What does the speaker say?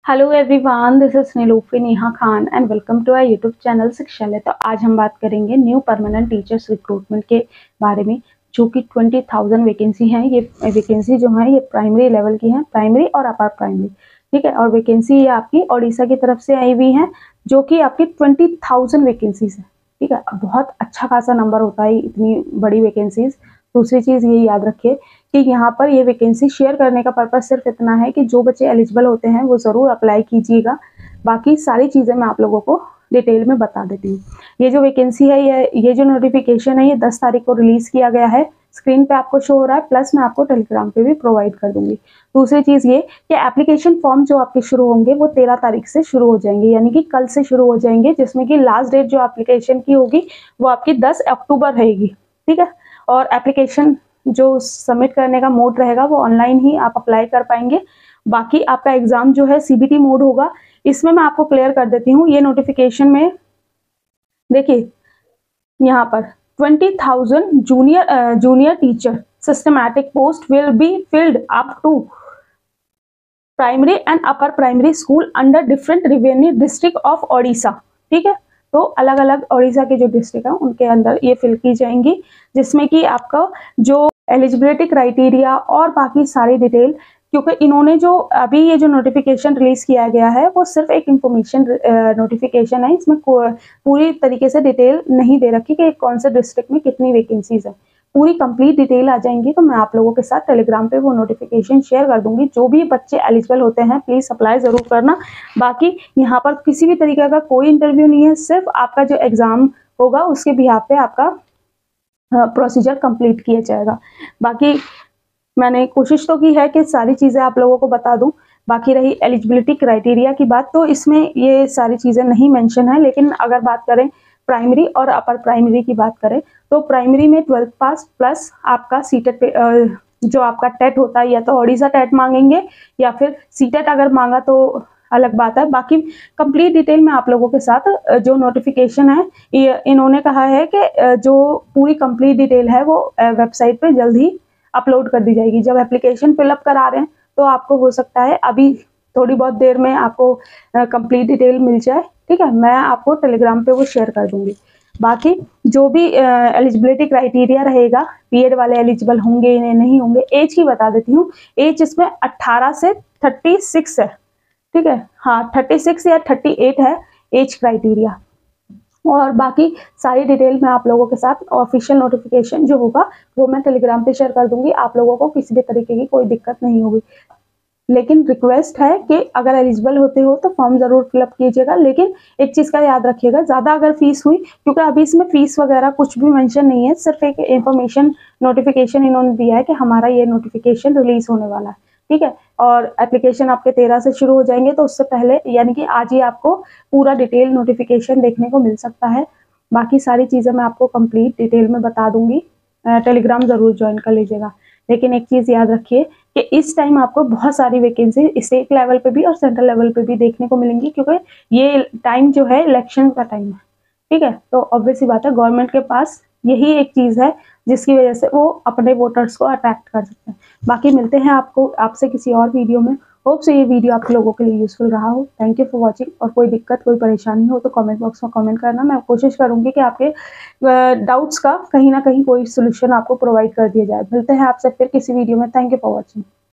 Hello everyone, this is Nilufi Neha Khan and welcome to our YouTube channel Shikshalaya. तो आज हम बात करेंगे न्यू परमानेंट टीचर्स रिक्रूटमेंट के बारे में, जो कि 20,000 वैकेंसी हैं। ये वैकेंसी जो है ये प्राइमरी लेवल की है, प्राइमरी और अपर प्राइमरी, ठीक है। और वैकेंसी ये आपकी ओडिशा की तरफ से आई हुई है, जो कि आपकी 20,000 वैकेंसीज है, ठीक है। बहुत अच्छा खासा नंबर होता है इतनी बड़ी वैकेंसीज। दूसरी चीज़ ये याद रखिए कि यहाँ पर ये वैकेंसी शेयर करने का पर्पस सिर्फ इतना है कि जो बच्चे एलिजिबल होते हैं वो ज़रूर अप्लाई कीजिएगा। बाकी सारी चीज़ें मैं आप लोगों को डिटेल में बता देती हूँ। ये जो वैकेंसी है, ये जो नोटिफिकेशन है, ये 10 तारीख को रिलीज़ किया गया है। स्क्रीन पे आपको शो हो रहा है, प्लस मैं आपको टेलीग्राम पे भी प्रोवाइड कर दूंगी। दूसरी चीज़ ये कि एप्लीकेशन फॉर्म जो आपके शुरू होंगे वो 13 तारीख से शुरू हो जाएंगे, यानी कि कल से शुरू हो जाएंगे, जिसमें कि लास्ट डेट जो एप्लीकेशन की होगी वो आपकी 10 अक्टूबर रहेगी, ठीक है। और एप्लीकेशन जो सबमिट करने का मोड रहेगा वो ऑनलाइन ही आप अप्लाई कर पाएंगे। बाकी आपका एग्जाम जो है सीबीटी मोड होगा। इसमें मैं आपको क्लियर कर देती हूँ, ये नोटिफिकेशन में देखिए यहाँ पर 20,000 junior teacher systematic post will be filled up to primary and upper primary school under different revenue district of Odisha, ठीक है। तो अलग अलग ओडिशा के जो डिस्ट्रिक्ट है उनके अंदर ये फिल की जाएंगी, जिसमें कि आपका जो एलिजिबिलिटी क्राइटेरिया और बाकी सारी डिटेल, क्योंकि इन्होंने जो अभी ये जो नोटिफिकेशन रिलीज किया गया है वो सिर्फ एक इंफॉर्मेशन नोटिफिकेशन है। इसमें पूरी तरीके से डिटेल नहीं दे रखी कि कौन से डिस्ट्रिक्ट में कितनी वैकेंसीज है। पूरी कंप्लीट डिटेल आ जाएंगी तो मैं आप लोगों के साथ टेलीग्राम पे वो नोटिफिकेशन शेयर कर दूंगी। जो भी बच्चे एलिजिबल होते हैं प्लीज अप्लाई जरूर करना। बाकी यहाँ पर किसी भी तरीके का कोई इंटरव्यू नहीं है, सिर्फ आपका जो एग्जाम होगा उसके बिहाफ पे आपका प्रोसीजर कंप्लीट किया जाएगा। बाकी मैंने कोशिश तो की है कि सारी चीज़ें आप लोगों को बता दूं। बाकी रही एलिजिबिलिटी क्राइटेरिया की बात, तो इसमें ये सारी चीज़ें नहीं मेंशन है। लेकिन अगर बात करें प्राइमरी और अपर प्राइमरी की बात करें, तो प्राइमरी में 12th पास प्लस आपका सीटेट जो आपका टेट होता है, या तो ओडिशा टेट मांगेंगे या फिर सीटेट अगर मांगा तो अलग बात है। बाकी कंप्लीट डिटेल में आप लोगों के साथ जो नोटिफिकेशन है, इन्होंने कहा है कि जो पूरी कंप्लीट डिटेल है वो वेबसाइट पे जल्द ही अपलोड कर दी जाएगी। जब एप्लीकेशन फिलअप करा रहे हैं तो आपको हो सकता है अभी थोड़ी बहुत देर में आपको कंप्लीट डिटेल मिल जाए, ठीक है। मैं आपको टेलीग्राम पे वो शेयर कर दूंगी। बाकी जो भी एलिजिबिलिटी क्राइटेरिया रहेगा, बीएड वाले एलिजिबल होंगे या नहीं होंगे। एज की बता देती हूँ, एज इसमें 18 से 36 है, ठीक है। हाँ, 36 या 38 है एज क्राइटेरिया। और बाकी सारी डिटेल मैं आप लोगों के साथ ऑफिशियल नोटिफिकेशन जो होगा वो मैं टेलीग्राम पे शेयर कर दूंगी। आप लोगों को किसी भी तरीके की कोई दिक्कत नहीं होगी। लेकिन रिक्वेस्ट है कि अगर एलिजिबल होते हो तो फॉर्म जरूर फिलअप कीजिएगा। लेकिन एक चीज़ का याद रखिएगा, ज़्यादा अगर फीस हुई, क्योंकि अभी इसमें फीस वगैरह कुछ भी मेंशन नहीं है, सिर्फ एक इन्फॉर्मेशन नोटिफिकेशन इन्होंने दिया है कि हमारा ये नोटिफिकेशन रिलीज होने वाला है, ठीक है। और एप्लीकेशन आपके 13 से शुरू हो जाएंगे, तो उससे पहले यानी कि आज ही आपको पूरा डिटेल नोटिफिकेशन देखने को मिल सकता है। बाकी सारी चीज़ें मैं आपको कंप्लीट डिटेल में बता दूंगी। टेलीग्राम ज़रूर ज्वाइन कर लीजिएगा। लेकिन एक चीज़ याद रखिए कि इस टाइम आपको बहुत सारी वैकेंसी स्टेट लेवल पे भी और सेंट्रल लेवल पे भी देखने को मिलेंगी, क्योंकि ये टाइम जो है इलेक्शन का टाइम है, ठीक है। तो ऑब्वियस सी बात है, गवर्नमेंट के पास यही एक चीज़ है जिसकी वजह से वो अपने वोटर्स को अट्रैक्ट कर सकते हैं। बाकी मिलते हैं आपसे किसी और वीडियो में। होप से ये वीडियो आप लोगों के लिए यूजफुल रहा हो। Thank you for watching. और कोई दिक्कत कोई परेशानी हो तो कमेंट बॉक्स में कमेंट करना। मैं कोशिश करूंगी कि आपके डाउट्स का कहीं ना कहीं कोई सोल्यूशन आपको प्रोवाइड कर दिया जाए। मिलते हैं आपसे फिर किसी वीडियो में। Thank you for watching.